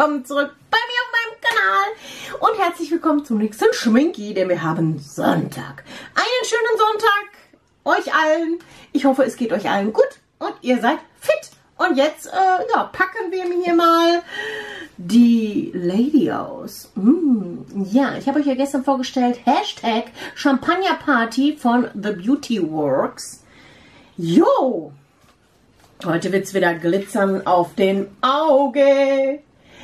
willkommen zurück bei mir auf meinem Kanal und herzlich willkommen zum nächsten Schminki, denn wir haben Sonntag. Einen schönen Sonntag euch allen. Ich hoffe, es geht euch allen gut und ihr seid fit. Und jetzt ja, packen wir mir hier mal die Lady aus. Ja, ich habe euch ja gestern vorgestellt, Hashtag Champagnerparty von The Beauty Works. Jo! Heute wird es wieder glitzern auf den Auge.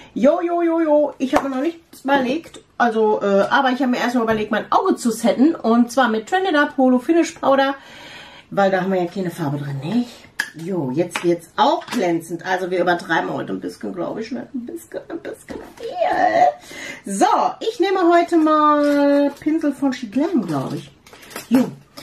Jo. Ich habe mir noch nichts überlegt. Also, aber ich habe mir erstmal überlegt, mein Auge zu setten. Und zwar mit Trended Up Holo Finish Powder. Weil da haben wir ja keine Farbe drin, nicht? Jo, jetzt wird es auch glänzend. Also wir übertreiben heute ein bisschen, glaube ich. Ne? Ein bisschen viel. So, ich nehme heute mal Pinsel von She Glam, glaube ich. Jo,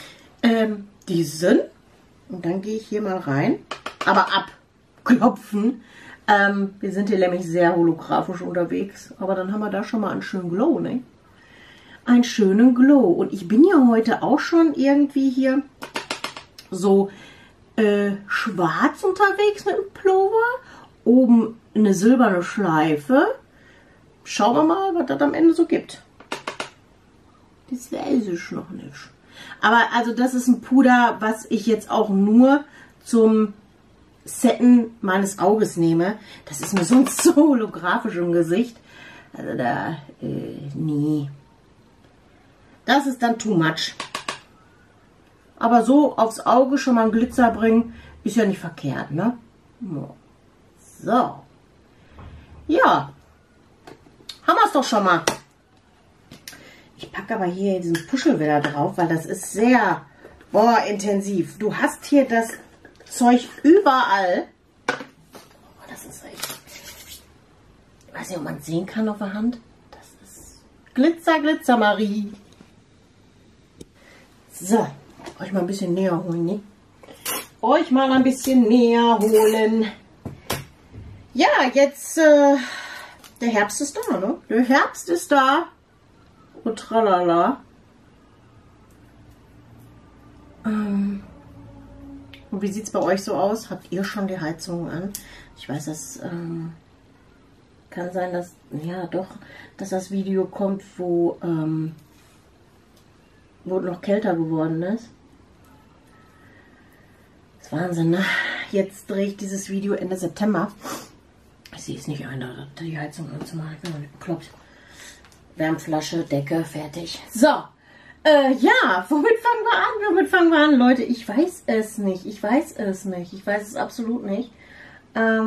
diesen. Und dann gehe ich hier mal rein. Aber abklopfen. Wir sind hier nämlich sehr holographisch unterwegs. Aber dann haben wir da schon mal einen schönen Glow, ne? Einen schönen Glow. Und ich bin ja heute auch schon irgendwie hier so schwarz unterwegs mit dem Pullover. Oben eine silberne Schleife. Schauen wir mal, was das am Ende so gibt. Das weiß ich noch nicht. Aber also das ist ein Puder, was ich jetzt auch nur zum Setten meines Auges nehme. Das ist mir sonst so holographisch im Gesicht. Also da, nee. Das ist dann too much. Aber so aufs Auge schon mal einen Glitzer bringen, ist ja nicht verkehrt, ne? So. Ja. Haben wir es doch schon mal. Ich packe aber hier diesen Puschel wieder drauf, weil das ist sehr, intensiv. Du hast hier das Zeug überall. Oh, das ist echt. Ich weiß nicht, ob man es sehen kann auf der Hand. Das ist Glitzer, Marie. So, euch mal ein bisschen näher holen, ne? Euch mal ein bisschen näher holen. Ja, jetzt, der Herbst ist da, ne? Der Herbst ist da. Und tralala. Und wie sieht es bei euch so aus? Habt ihr schon die Heizung an? Ich weiß, das kann sein, dass, ja doch, dass das Video kommt, wo noch kälter geworden ist. Das ist Wahnsinn, ne? Jetzt drehe ich dieses Video Ende September. Ich sehe es nicht ein, die Heizung anzumachen. Ich bin noch nicht bekloppt. Wärmflasche, Decke, fertig. So. Ja, womit fangen wir an? Leute, ich weiß es nicht. Ich weiß es absolut nicht. Ach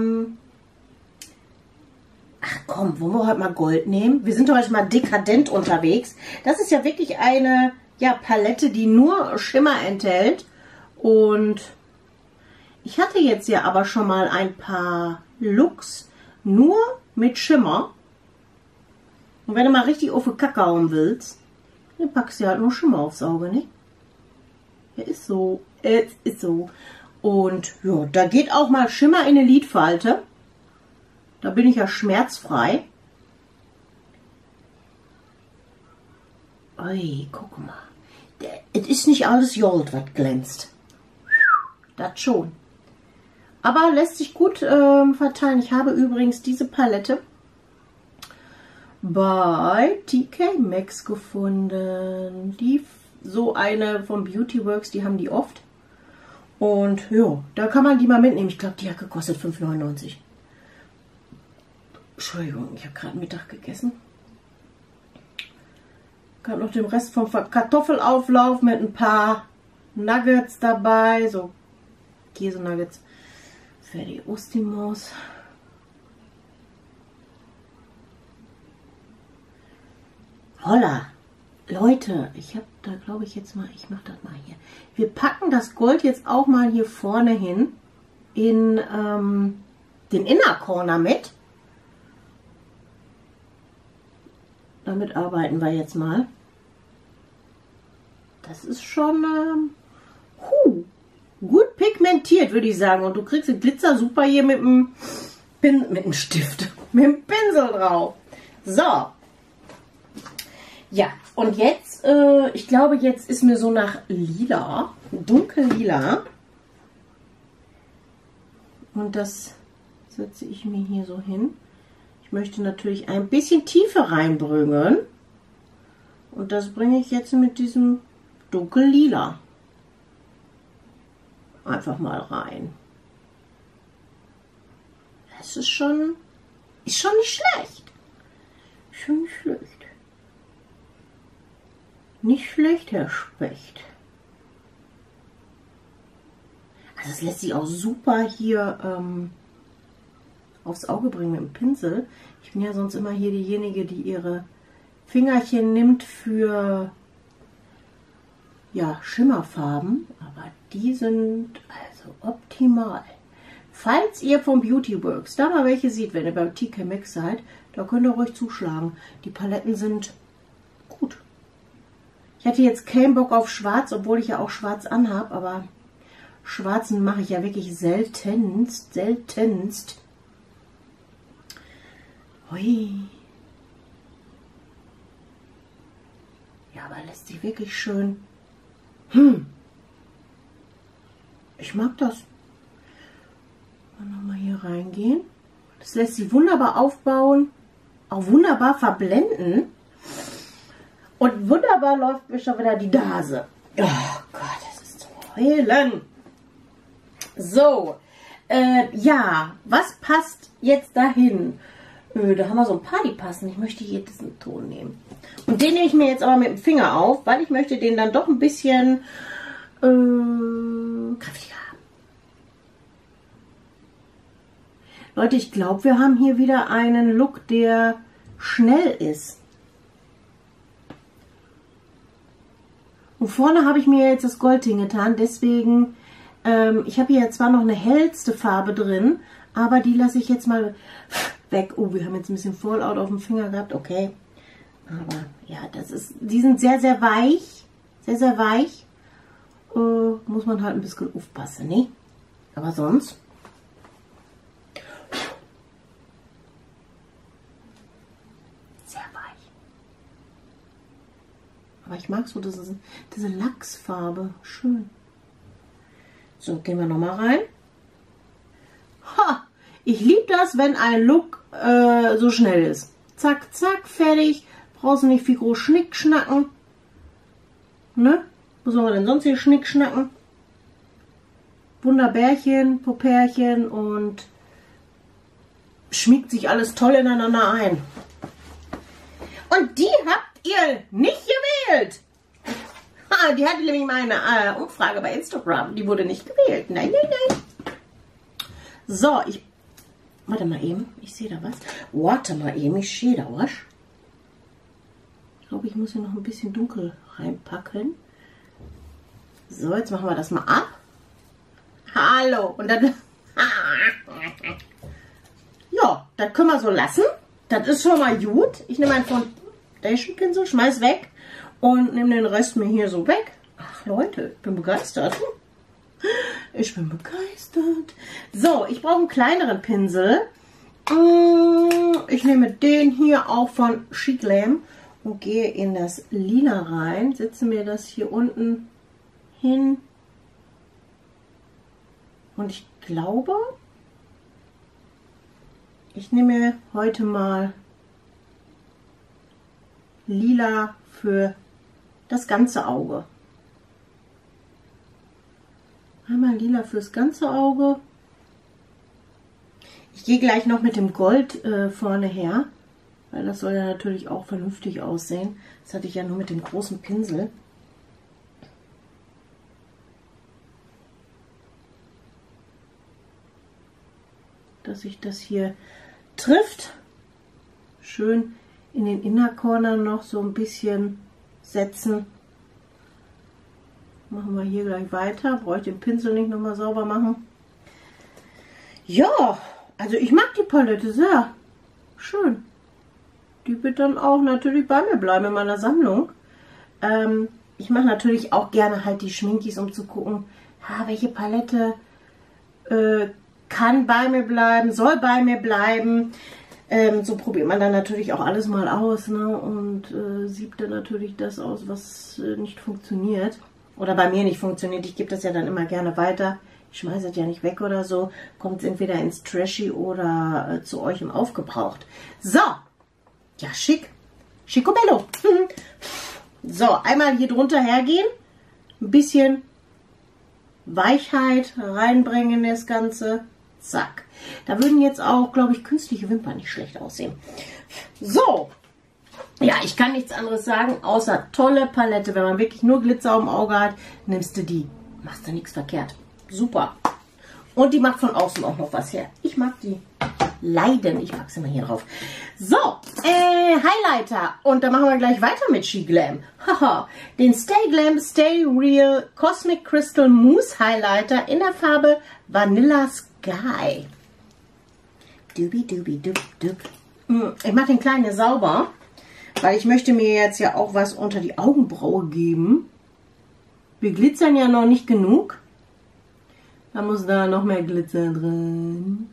komm, wollen wir heute mal Gold nehmen? Wir sind heute mal dekadent unterwegs. Das ist ja wirklich eine Palette, die nur Schimmer enthält. Und ich hatte jetzt ja aber schon mal ein paar Looks nur mit Schimmer. Und wenn du mal richtig auf die Kacke hauen willst, dann packst du halt nur Schimmer aufs Auge, ne? Ja, ist so. Es ist so. Und ja, da geht auch mal Schimmer in eine Lidfalte. Da bin ich ja schmerzfrei. Ui, guck mal. Es ist nicht alles Gold, was glänzt. Das schon. Aber lässt sich gut verteilen. Ich habe übrigens diese Palette bei TK Maxx gefunden. So eine von Beauty Works, die haben die oft. Und ja, da kann man die mal mitnehmen. Ich glaube, die hat gekostet 5,99 €. Entschuldigung, ich habe gerade Mittag gegessen. Ich habe noch den Rest vom Kartoffelauflauf mit ein paar Nuggets dabei. So Käse-Nuggets für die Ostimaus. Holla, Leute, ich habe da, glaube ich, jetzt mal, ich mache das mal hier. Wir packen das Gold jetzt auch mal hier vorne hin in den Inner Corner mit. Damit arbeiten wir jetzt mal. Das ist schon gut pigmentiert, würde ich sagen. Und du kriegst den Glitzer super hier mit dem Stift, mit dem Pinsel drauf. So. Ja, und jetzt, ich glaube, jetzt ist mir so nach lila, dunkellila. Und das setze ich mir hier so hin. Ich Ich möchte natürlich ein bisschen Tiefe reinbringen. Und das bringe ich jetzt mit diesem Dunkellila einfach mal rein. Das ist schon nicht schlecht. Schon nicht schlecht. Nicht schlecht, Herr Specht. Also das lässt sich auch super hier aufs Auge bringen mit dem Pinsel. Ich bin ja sonst immer hier diejenige, die ihre Fingerchen nimmt für ja, Schimmerfarben. Aber die sind also optimal. Falls ihr vom Beauty Works da mal welche seht, wenn ihr beim TK Maxx seid, da könnt ihr ruhig zuschlagen. Die Paletten sind gut. Ich hatte jetzt keinen Bock auf schwarz, obwohl ich ja auch schwarz anhab, aber schwarzen mache ich ja wirklich seltenst. Hui. Ja, aber lässt sich wirklich schön. Ich mag das. Nochmal hier reingehen. Das lässt sich wunderbar aufbauen, auch wunderbar verblenden. Und wunderbar läuft mir schon wieder die Nase. Oh Gott, das ist zum Heulen. So, ja, was passt jetzt dahin? Da haben wir so ein paar, die passen. Ich möchte hier diesen Ton nehmen. Und den nehme ich mir jetzt aber mit dem Finger auf, weil ich möchte den dann doch ein bisschen kräftiger haben. Leute, ich glaube, wir haben hier wieder einen Look, der schnell ist. Und vorne habe ich mir jetzt das Gold hingetan, deswegen, ich habe hier zwar noch eine hellste Farbe drin, aber die lasse ich jetzt mal weg. Oh, wir haben jetzt ein bisschen Fallout auf dem Finger gehabt, okay. Aber ja, die sind sehr, sehr weich, sehr weich. Muss man halt ein bisschen aufpassen, ne? Aber sonst. Sehr weich. Aber ich mag so diese Lachsfarbe. Schön. So, gehen wir nochmal rein. Ha! Ich liebe das, wenn ein Look so schnell ist. Zack, zack, fertig. Brauchst du nicht viel groß schnickschnacken. Ne? Wo soll man denn sonst hier schnickschnacken? Wunderbärchen, Popärchen und schmiegt sich alles toll ineinander ein. Und die habt ihr nicht gewählt. Ha, die hatte nämlich meine Umfrage bei Instagram. Die wurde nicht gewählt. Nein, nein, nein. So, warte mal eben. Ich sehe da was. Warte mal eben. Ich sehe da was. Ich glaube, ich muss hier noch ein bisschen dunkel reinpacken. So, jetzt machen wir das mal ab. Hallo. Und dann... ja, das können wir so lassen. Das ist schon mal gut. Ich nehme einen Foundation-Pinsel, schmeiß weg und nehme den Rest mir hier so weg. Ach Leute, ich bin begeistert. Ich bin begeistert. So, ich brauche einen kleineren Pinsel. Ich nehme den hier auch von Chic Glam und gehe in das Lila rein. Setze mir das hier unten hin. Und ich glaube, ich nehme heute mal Lila für das ganze Auge. Einmal Lila fürs ganze Auge. Ich gehe gleich noch mit dem Gold vorne her, weil das soll ja natürlich auch vernünftig aussehen. Das hatte ich ja nur mit dem großen Pinsel. Dass sich das hier trifft. Schön in den Inner Corner noch so ein bisschen setzen. Machen wir hier gleich weiter. Brauche ich den Pinsel nicht nochmal sauber machen. Ja, also ich mag die Palette sehr. Schön. Die wird dann auch natürlich bei mir bleiben in meiner Sammlung. Ich mache natürlich auch gerne halt die Schminkis, um zu gucken, welche Palette kann bei mir bleiben, soll bei mir bleiben. So probiert man dann natürlich auch alles mal aus, ne? Und siebt dann natürlich das aus, was nicht funktioniert. Oder bei mir nicht funktioniert. Ich gebe das ja dann immer gerne weiter. Ich schmeiße es ja nicht weg oder so. Kommt es entweder ins Trashy oder zu euch im Aufgebraucht. So. Ja, schick. Schicobello. So, einmal hier drunter hergehen. Ein bisschen Weichheit reinbringen in das Ganze. Zack. Da würden jetzt auch, glaube ich, künstliche Wimpern nicht schlecht aussehen. So. Ja, ich kann nichts anderes sagen, außer tolle Palette. Wenn man wirklich nur Glitzer im Auge hat, nimmst du die. Machst du nichts verkehrt. Super. Und die macht von außen auch noch was her. Ich mag die leiden. Ich mag sie mal hier drauf. So, Highlighter. Und da machen wir gleich weiter mit SheGlam. Haha, den Stay Glam Stay Real Cosmic Crystal Mousse Highlighter in der Farbe Vanilla Sky. Dubi, dubi, dub, dub. Ich mache den kleinen sauber, weil ich möchte mir jetzt ja auch was unter die Augenbraue geben. Wir glitzern ja noch nicht genug. Da muss da noch mehr Glitzer drin.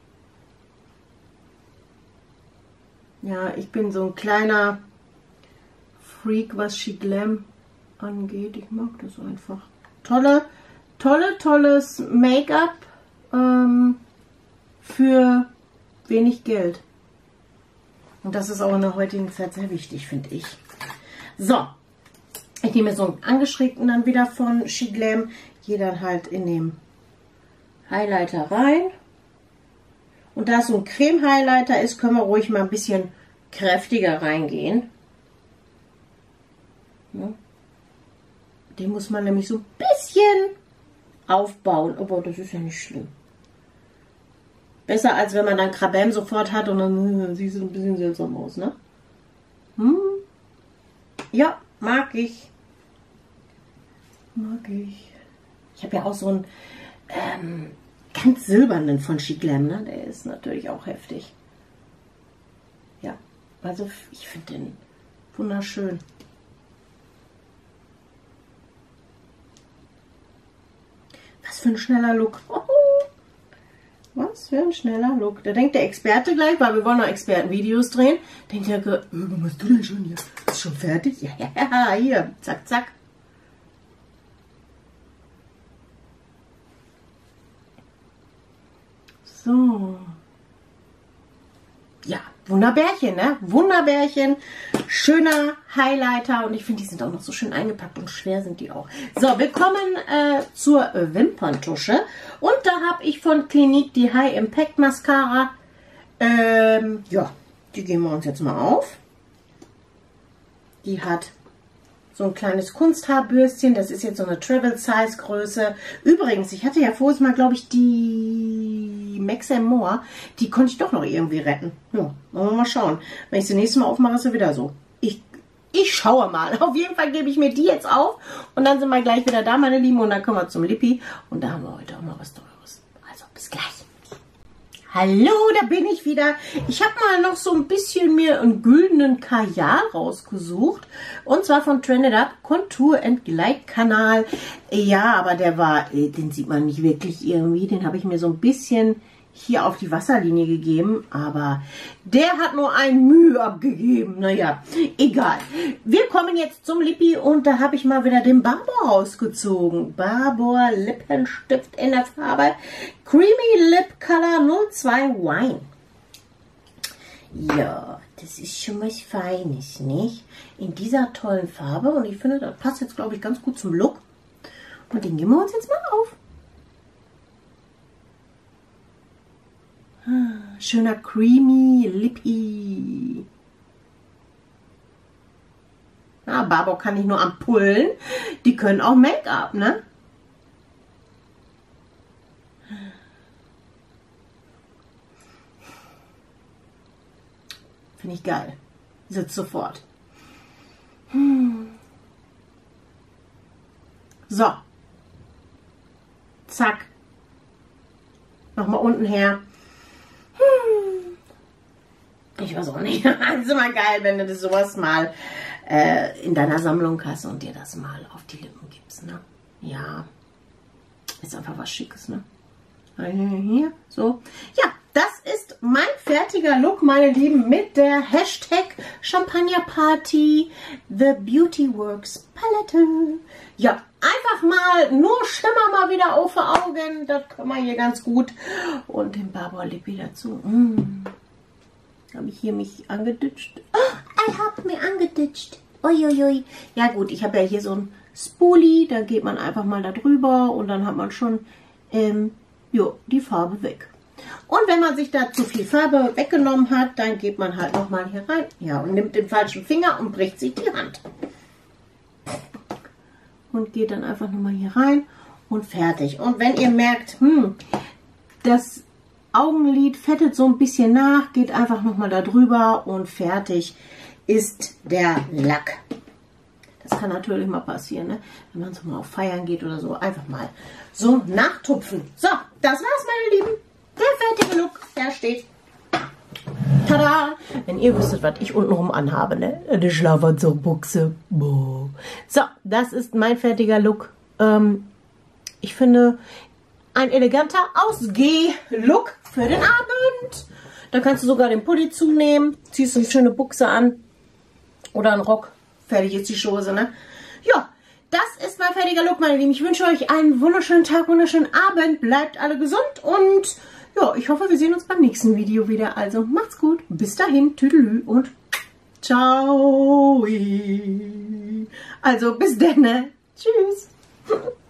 Ja, ich bin so ein kleiner Freak, was SheGlam angeht. Ich mag das einfach. Tolles Make-up für wenig Geld. Und das ist auch in der heutigen Zeit sehr wichtig, finde ich. So, ich nehme so einen angeschrägten dann wieder von SheGlam. Gehe dann halt in den Highlighter rein. Und da es so ein Creme-Highlighter ist, können wir ruhig mal ein bisschen kräftiger reingehen. Ja. Den muss man nämlich so ein bisschen aufbauen. Aber das ist ja nicht schlimm. Besser, als wenn man dann Krabben sofort hat und dann sieht es ein bisschen seltsam aus, ne? Ja, mag ich. Mag ich. Ich habe ja auch so einen ganz silbernen von SheGlam, ne? Der ist natürlich auch heftig. Ja, also ich finde den wunderschön. Was für ein schneller Look. Was für ein schneller Look. Da denkt der Experte gleich, weil wir wollen noch Expertenvideos drehen. Denkt er, was machst du denn schon hier? Ist schon fertig? Ja, hier. Zack, zack. So. Ja, Wunderbärchen, ne? Wunderbärchen. Schöner Highlighter. Und ich finde, die sind auch noch so schön eingepackt und schwer sind die auch. So, wir kommen zur Wimperntusche. Und da habe ich von Clinique die High Impact Mascara. Ja, die geben wir uns jetzt mal auf. Die hat so ein kleines Kunsthaarbürstchen. Das ist jetzt so eine Travel Size Größe. Übrigens, ich hatte ja vorhin mal, glaube ich, die Max More. Die konnte ich doch noch irgendwie retten. Ja, wollen wir mal schauen. Wenn ich sie nächstes Mal aufmache, ist sie wieder so. Ich schaue mal. Auf jeden Fall gebe ich mir die jetzt auf. Und dann sind wir gleich wieder da, meine Lieben. Und dann kommen wir zum Lippi. Und da haben wir heute auch mal was Teures. Also, bis gleich. Hallo, da bin ich wieder. Ich habe mal noch so ein bisschen mir einen güldenen Kajal rausgesucht. Und zwar von Trended Up Contour and Gleitkanal. Ja, aber der war, den sieht man nicht wirklich irgendwie. Den habe ich mir so ein bisschen hier auf die Wasserlinie gegeben. Aber der hat nur ein Mühe abgegeben. Naja, egal. Wir kommen jetzt zum Lippi und da habe ich mal wieder den Barbour rausgezogen. Barbour Lippenstift in der Farbe Creamy Lip Color 02 Wine. Ja, das ist schon was Feines, nicht? In dieser tollen Farbe. Und ich finde, das passt jetzt, glaube ich, ganz gut zum Look. Und den geben wir uns jetzt mal auf. Schöner Creamy Lippy. Ja, Barbour kann nicht nur Ampullen, die können auch Make-up, ne? Finde ich geil. Sitzt sofort. So. Zack. Nochmal unten her. Ich weiß auch nicht. Das ist immer geil, wenn du das sowas mal in deiner Sammlung hast und dir das mal auf die Lippen gibst, ne? Ja. Ist einfach was Schickes, ne? Hier, so. Ja, das ist mein fertiger Look, meine Lieben, mit der Hashtag Champagner Party The Beauty Works Palette. Ja, einfach mal nur Schimmer mal wieder auf die Augen. Das kann man hier ganz gut. Und den Barbour-Lip wieder zu. Habe ich hier mich angeditscht? Oh, ich habe mich angeditscht. Uiuiui. Ja gut, ich habe ja hier so ein Spoolie. Da geht man einfach mal da drüber und dann hat man schon die Farbe weg. Und wenn man sich da zu viel Farbe weggenommen hat, dann geht man halt nochmal hier rein. Ja, und nimmt den falschen Finger und bricht sich die Hand. Und geht dann einfach nochmal hier rein und fertig. Und wenn ihr merkt, das Augenlid fettet so ein bisschen nach, geht einfach nochmal da drüber und fertig ist der Lack. Das kann natürlich mal passieren, ne? Wenn man so mal auf Feiern geht oder so. Einfach mal so nachtupfen. So, das war's, meine Lieben. Der fertige Look, der steht. Tada! Wenn ihr wüsstet, was ich untenrum anhabe, ne? Eine Schlafanzugbuchse. So, das ist mein fertiger Look. Ich finde, ein eleganter Ausgeh-Look für den Abend. Da kannst du sogar den Pulli zunehmen, ziehst eine schöne Buchse an oder einen Rock. Fertig ist die Chose, ne? Ja, das ist mein fertiger Look, meine Lieben. Ich wünsche euch einen wunderschönen Tag, wunderschönen Abend. Bleibt alle gesund und ja, ich hoffe, wir sehen uns beim nächsten Video wieder. Also macht's gut. Bis dahin. Tüdelü und ciao. Also bis dann. Tschüss.